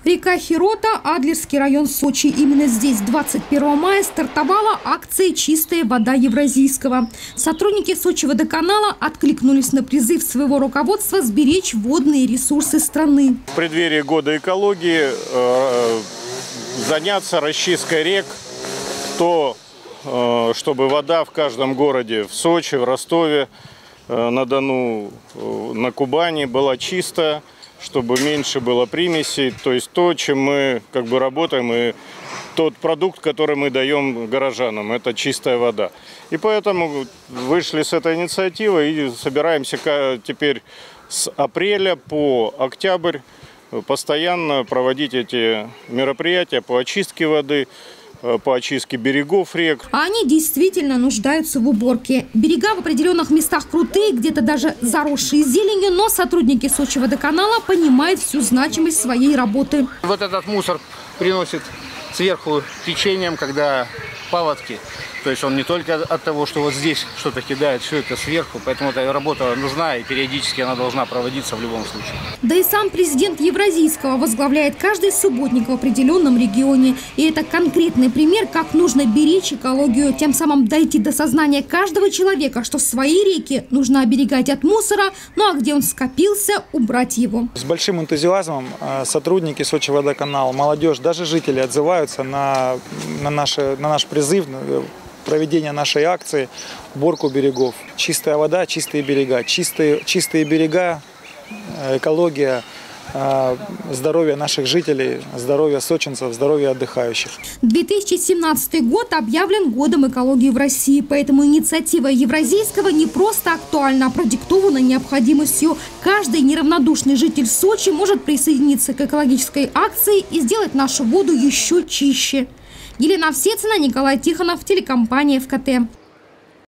Река Хирота, Адлерский район Сочи. Именно здесь 21 мая стартовала акция «Чистая вода Евразийского». Сотрудники Сочи-водоканала откликнулись на призыв своего руководства сберечь водные ресурсы страны. В преддверии года экологии заняться расчисткой рек, чтобы вода в каждом городе, в Сочи, в Ростове, на Дону, на Кубани была чистая, чтобы меньше было примесей, то есть то, чем мы работаем, и тот продукт, который мы даем горожанам, это чистая вода. И поэтому вышли с этой инициативой и собираемся теперь с апреля по октябрь постоянно проводить эти мероприятия по очистке воды, по очистке берегов рек. А они действительно нуждаются в уборке. Берега в определенных местах крутые, где-то даже заросшие зеленью, но сотрудники Сочи-водоканала понимают всю значимость своей работы. Вот этот мусор приносит сверху течением, когда паводки. То есть он не только от того, что вот здесь что-то кидает, все это сверху. Поэтому эта работа нужна и периодически она должна проводиться в любом случае. Да и сам президент Евразийского возглавляет каждый субботник в определенном регионе. И это конкретный пример, как нужно беречь экологию, тем самым дойти до сознания каждого человека, что свои реки нужно оберегать от мусора, ну а где он скопился, убрать его. С большим энтузиазмом сотрудники Сочи-водоканала, молодежь, даже жители отзываются на наш призыв проведения нашей акции «Уборку берегов». Чистая вода, чистые берега. Чистые берега, экология, здоровье наших жителей, здоровье сочинцев, здоровье отдыхающих. 2017 год объявлен годом экологии в России, поэтому инициатива Евразийского не просто актуальна, а продиктована необходимостью. Каждый неравнодушный житель Сочи может присоединиться к экологической акции и сделать нашу воду еще чище. Елена Овсецина, Николай Тихонов, телекомпания ФКТ.